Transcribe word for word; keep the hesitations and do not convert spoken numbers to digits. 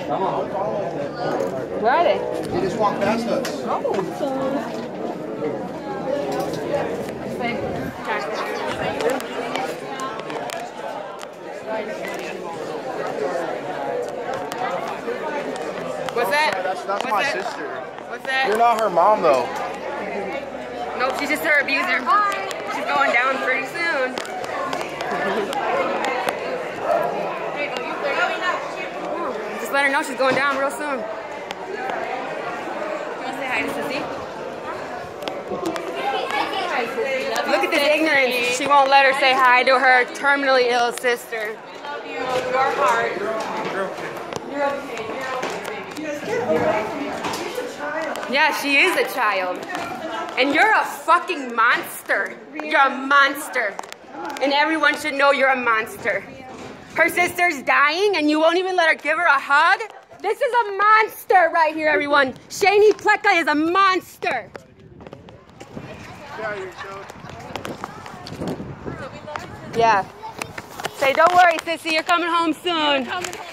Come on. Where are they? They just walked past us. Oh. What's that? That's, that's What's my that? sister. What's that? You're not her mom, though. Nope, she's just her abuser. She's going down pretty soon. Just let her know she's going down real soon. You want to say hi to Sissy? Look at this ignorance. She won't let her say hi to her terminally ill sister. We love you. Your heart. You're okay. You're okay. Yeah, she is a child. And you're a fucking monster. You're a monster. And everyone should know you're a monster. Her sister's dying and you won't even let her give her a hug? This is a monster right here, everyone. Shaney Pleka is a monster. Yeah. Say, don't worry, sissy, you're coming home soon.